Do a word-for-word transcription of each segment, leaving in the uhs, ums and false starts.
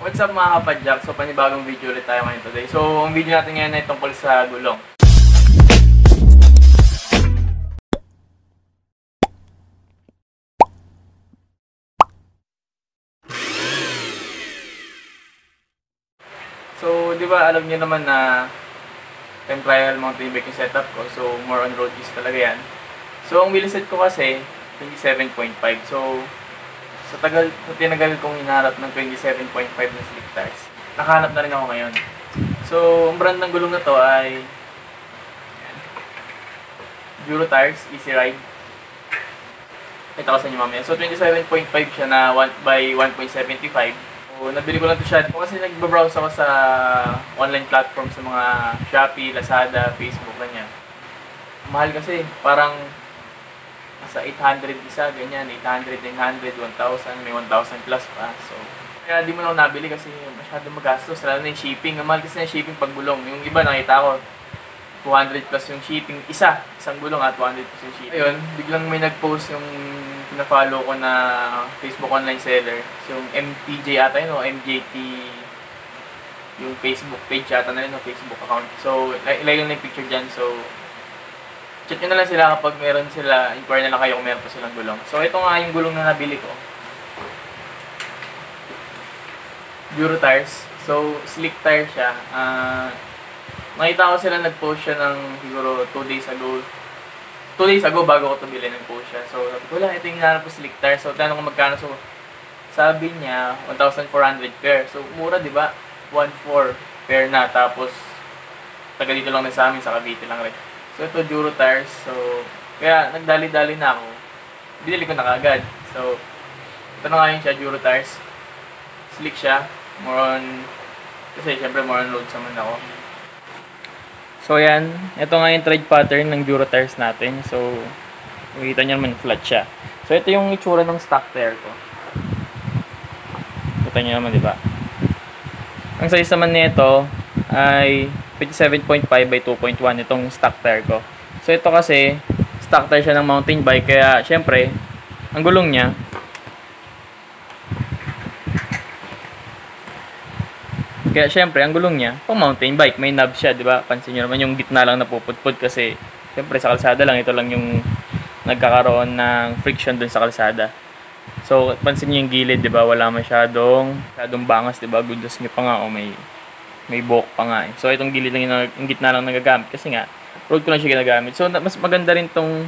What's up mga kapadyak? So panibagong video ulit tayo ngayon today. So ang video natin ngayon ay tungkol sa gulong. So di ba alam niyo naman na time trial mountain bike yung setup ko. So more on road use talaga yan. So ang wheelset ko kasi twenty-seven point five. So sa tagal, sa tinagal kong hinaharap ng twenty-seven point five na slick tires, nakahanap na rin ako ngayon. So, ang brand ng gulong na to ay Duro Tires, Easy Ride. Ito ko sa inyo mamaya. So, twenty-seven point five siya na one by one point seven five. So, nabili ko lang ito siya kasi nagbabrowse ako sa online platform sa mga Shopee, Lazada, Facebook, ganyan. Mahal kasi, parang nasa eight hundred isa, ganyan, eight hundred, nine hundred, one thousand, may one thousand plus pa. So, kaya di mo na ako nabili kasi masyado magastos. Lalo na yung shipping. Ang mahal kasi na shipping pag gulong. Yung iba nakita ko, two hundred plus yung shipping. Isa, isang gulong at two hundred plus yung shipping. Ayun, biglang may nag-post yung pina-follow ko na Facebook online seller. So, yung M T J ata yun o M J T yung Facebook page ata na yun o Facebook account. So, ilagay lang yung picture dyan. So, chat nyo na lang sila kapag meron sila, inquire na lang kayo kung meron pa silang gulong. So, ito nga yung gulong na nabili ko. Duro Tires. So, slick tire siya. Uh, nakita ko sila nag-post siya ng siguro two days ago. two days ago bago ko ito bilhin, nag-post siya. So, sabi ko lang, ito yung hinahanap ko slick tire. So, tanong ko magkano. So, sabi niya, one thousand four hundred pair. So, mura, di ba? one thousand four pair na. Tapos, taga dito lang na sa amin, sa Cavite lang rin. So, ito Duro Tires. So, kaya nagdali-dali na ako. Binili ko na kagad. So, ito na nga yun siya, Duro Tires. Slick siya. More on, kasi syempre more on load naman ako. So, yan. Ito nga yung tread pattern ng Duro Tires natin. So, makikita nyo naman flat siya. So, ito yung itsura ng stock tire ko. Kita nyo naman, di ba? Ang size naman nito ay twenty-seven point five by two point one itong stock tire ko. So ito kasi stock tire siya ng mountain bike kaya syempre ang gulong niya Kaya syempre ang gulong niya pang mountain bike, may knob siya, 'di ba? Pansin niyo naman yung gitna lang napupudpud kasi syempre sa kalsada lang ito lang yung nagkakaroon ng friction dun sa kalsada. So pansin niyo yung gilid, 'di ba? Wala masyadong masyadong bangas, 'di ba? Gudos niyo pa nga o may may buhok pa nga eh. So, itong gilid lang yung, yung gitna lang nagagamit. Kasi nga, road ko lang siya ginagamit. So, mas maganda rin tong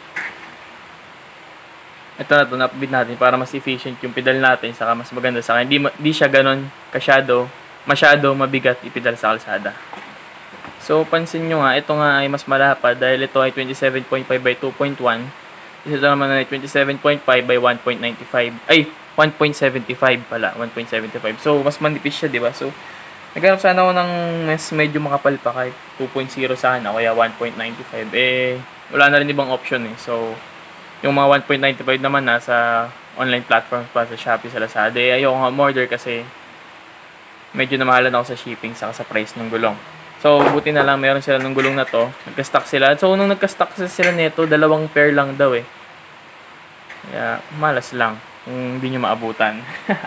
ito na ito, na-upbeat natin para mas efficient yung pedal natin. Saka mas maganda sa akin. Di, di siya ganon kasyado, masyado mabigat ipedal sa kalsada. So, pansin nyo nga, ito nga ay mas malapad dahil ito ay twenty-seven point five by two point one. Ito naman ay twenty-seven point five by one point nine five. Ay, one point seven five pala. one point seven five. So, mas manipis siya, di ba? So, naghanap sana ako ng mas medyo makapal pa kahit two point oh sana kaya one point nine five. Eh, wala na rin ibang option eh. So, yung mga one point nine five naman nasa online platform pa sa Shopee, sa Lazada. Eh, ayoko nga order kasi medyo namahalan ako sa shipping saka sa price ng gulong. So, buti na lang meron sila ng gulong na to. Nagka-stock sila. So, nung nagka-stock sila nito, dalawang pair lang daw eh. Kaya, malas lang kung hindi nyo maabutan.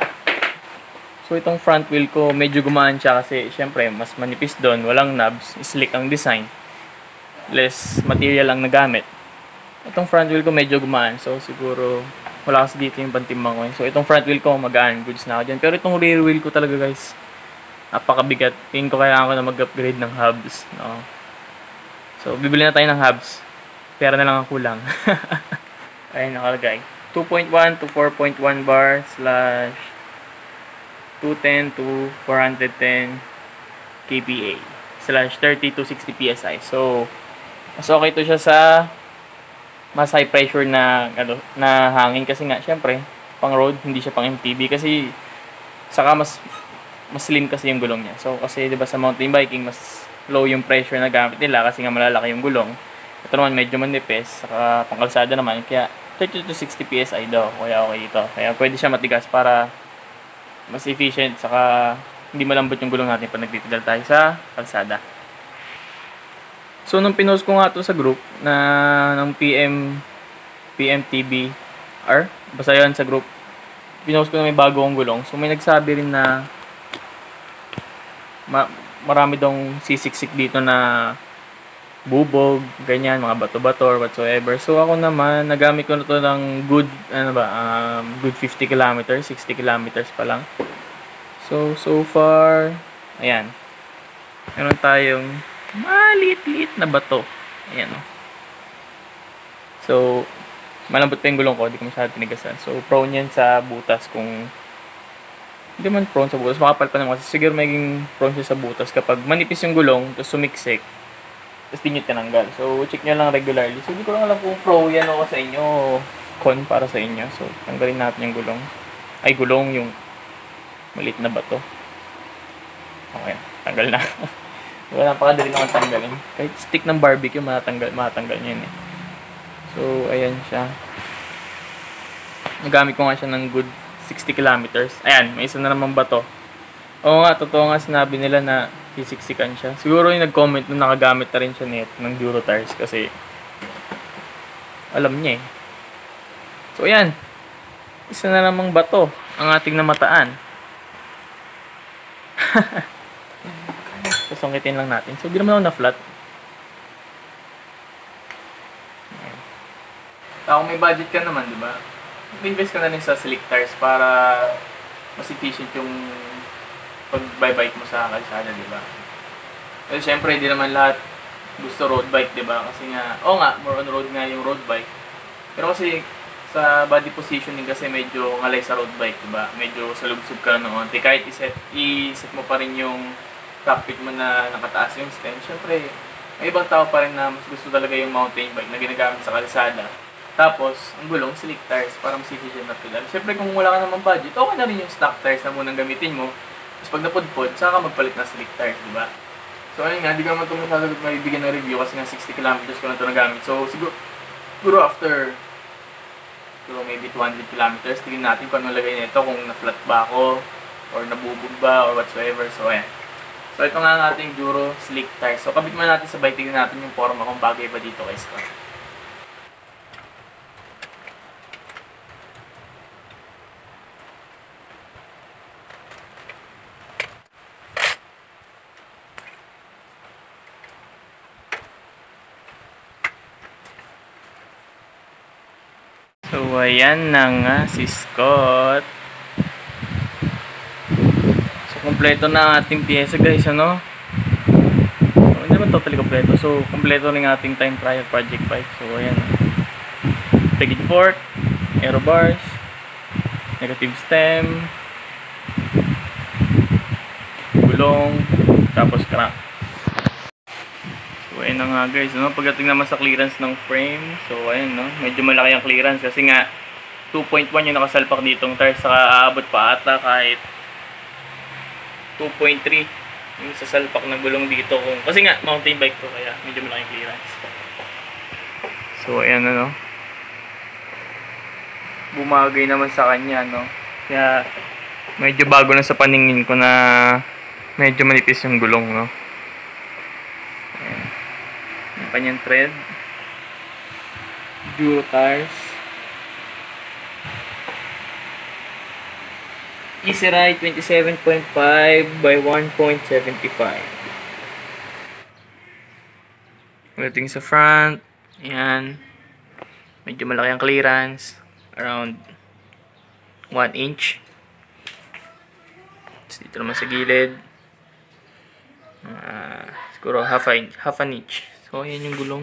So, itong front wheel ko, medyo gumaan siya kasi, syempre, mas manipis doon. Walang knobs. Slick ang design. Less material ang nagamit. Itong front wheel ko, medyo gumaan. So, siguro, wala kasi dito yung pantimbang ko. So, itong front wheel ko, magaan. Goods na ako dyan. Pero itong rear wheel ko talaga, guys, napakabigat. Tingin ko kailangan ko na mag-upgrade ng hubs. No? So, bibili na tayo ng hubs. Pera na lang ang kulang. Ayun, nakalagay. two point one to four point one bar slash two ten to four ten K P A slash thirty to sixty P S I. So, mas okay to siya sa mas high pressure na ano, na hangin kasi nga syempre pang road, hindi siya pang M T B kasi saka mas mas slim kasi yung gulong niya. So, kasi 'di ba sa mountain biking mas low yung pressure na gamit nila kasi nga malalaki yung gulong. Ito naman medyo manipis, saka pangkalsada naman kaya thirty to sixty P S I daw. Kaya okay ito. Kaya pwede siya matigas para mas efficient, saka hindi malambot yung gulong natin pag nagpipedal tayo sa kalsada. So, nung pinost ko nga ito sa group na ng P M P M T B R, basta yan sa group, pinost ko na may bago akong gulong. So, may nagsabi rin na ma- marami dong sisiksik dito na bubog, ganyan, mga bato-bato or whatsoever. So ako naman, nagamit ko na to ng good, ano ba, um, good fifty kilometers, sixty kilometers pa lang. So, so far, ayan. Meron tayong maliit-liit na bato. Ayan, oh. So, malambot pa yung gulong ko, hindi ko masyadong tinigasan. So, prone yan sa butas kung hindi man prone sa butas, makapal pa naman kasi siguro maging prone siya sa butas kapag manipis yung gulong, tapos sumiksik, tapos di nyo tinanggal. So, check nyo lang regularly. So, hindi ko lang alam kung pro yan o sa inyo o con para sa inyo. So, tanggalin natin yung gulong. Ay, gulong yung maliit na bato. Okay, tanggal na. Wala, napakadali naman tanggalin. Kahit stick ng barbecue, matatanggal, matatanggal nyo yun eh. So, ayan siya. Nagamit ko nga siya ng good sixty kilometers. Ayan, may isa na naman bato. Oo nga, totoo nga sinabi nila na sisiksikan siya. Siguro yung nag-comment nung nakagamit na rin siya net ng Duro tires kasi alam niya eh. So ayan, isa na namang bato ang ating namataan. Sasungkitin lang natin. So di naman ako na-flat. Kung may budget ka naman, di ba? Invest ka na rin sa slick tires para mas efficient yung pag-bike mo sa kalsada, di ba? Kasi syempre, hindi naman lahat gusto road bike, di ba? Kasi nga, oo nga, more on road nga yung road bike. Pero kasi, sa body positioning kasi medyo ngalay sa road bike, di ba? Medyo salubsub ka ng onti. Kahit iset, iset mo pa rin yung cockpit mo na nakataas yung stem, syempre, may ibang tao pa rin na mas gusto talaga yung mountain bike na ginagamit sa kalsada. Tapos, ang gulong, slick tires para mas efficient na pedal. Syempre, kung wala ka naman budget, okay na rin yung stock tires na munang gamitin mo. Tapos pag napudpod, saka ka magpalit ng slick tires, di ba? So ayun nga, di ka naman ito masasagot maibigyan ng review kasi nga sixty kilometers ko na ito nagamit. So siguro, siguro after siguro maybe two hundred kilometers, tingin natin kung ano lagay nito, kung na-flat ba ako, or nabubog ba, or whatsoever. So ayan. So ito nga ang ating Duro slick tires. So kabit man natin sa bike, tingnan natin yung forma kung bagay ba dito kay Scott. So, ayan na nga si Scott. So, kompleto na ang ating pyesa guys, ano? So, hindi naman totally kompleto. So, kompleto rin ang ating time trial project bike. So, ayan. Peggy fork, aero bars, negative stem, gulong, tapos crank. So, ayan na nga guys, no? Pagdating naman sa clearance ng frame, so ayan, no? Medyo malaki ang clearance kasi nga two point one yung nakasalpak ditong tires, saka aabot pa ata kahit two point three yung sasalpak na gulong dito kung, kasi nga mountain bike to kaya medyo malaki ang clearance. So ayan na, no? Bumagay naman sa kanya, no? Kaya medyo bago na sa paningin ko na medyo manipis yung gulong, no? Yung kanyang thread, Duro tires, Easy Ride twenty-seven point five by one point seven five. Pagdating sa front, ayan, medyo malaki ang clearance, around one inch. Tapos dito naman sa gilid, uh, siguro half, a, half an inch. So, ayan yung gulong.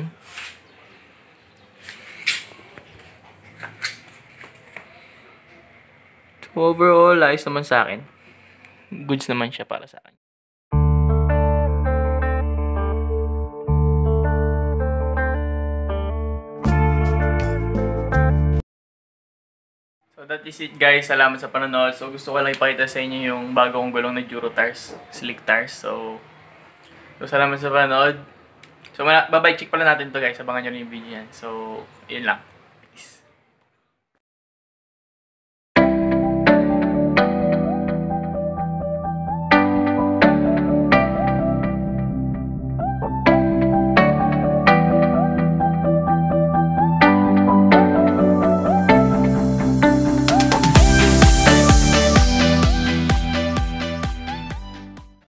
So, overall, ayos naman sa akin. Goods naman siya para sa akin. So, that is it guys. Salamat sa panonood. So, gusto ko lang ipakita sa inyo yung bagong gulong na Duro tires, slick tires. So, so salamat sa panonood. So, babay check pala natin to guys. Abangan nyo rin yung video yan. So, yun lang.